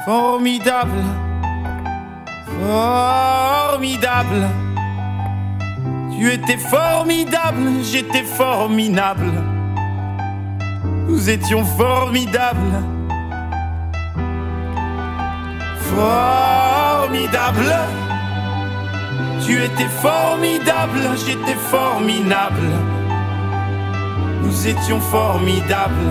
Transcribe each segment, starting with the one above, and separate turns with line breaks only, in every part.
Formidable, formidable. Tu étais formidable, j'étais formidable. Nous étions formidables. Formidable. Tu étais formidable, j'étais formidable. Nous étions formidables.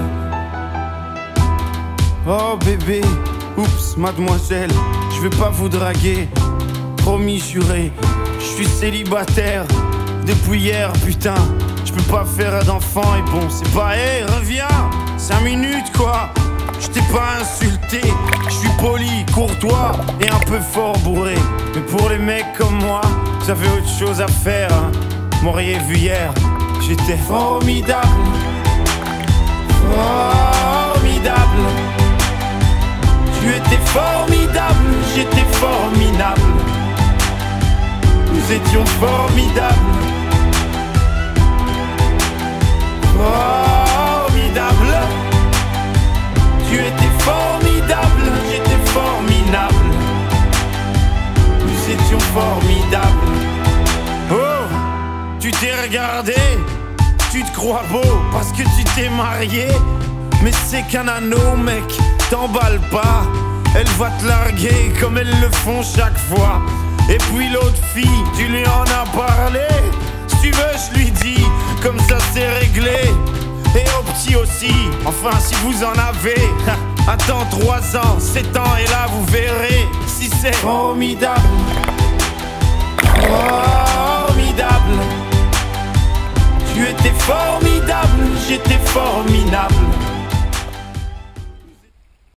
Oh bébé, oups, mademoiselle, je vais pas vous draguer. Promis, juré, je suis célibataire depuis hier, putain. Je peux pas faire d'enfant et bon, c'est pas, hey, reviens, 5 minutes quoi. Je t'ai pas insulté, je suis poli, courtois et un peu fort bourré. Mais pour les mecs comme moi, vous avez autre chose à faire, hein. M'auriez vu hier, j'étais formidable. Formidable. Tu étais formidable, j'étais formidable. Nous étions formidables. Formidable. Tu étais formidable, j'étais formidable. Nous étions formidables. Oh, tu t'es regardé, tu te crois beau parce que tu t'es marié. Mais c'est qu'un anneau, mec, t'emballe pas. Elle va te larguer comme elles le font chaque fois. Et puis l'autre fille, tu lui en as parlé. Si tu veux, je lui dis, comme ça c'est réglé. Et au petit aussi, enfin si vous en avez. Attends 3 ans, 7 ans et là vous verrez si c'est formidable. Formidable. Tu étais formidable,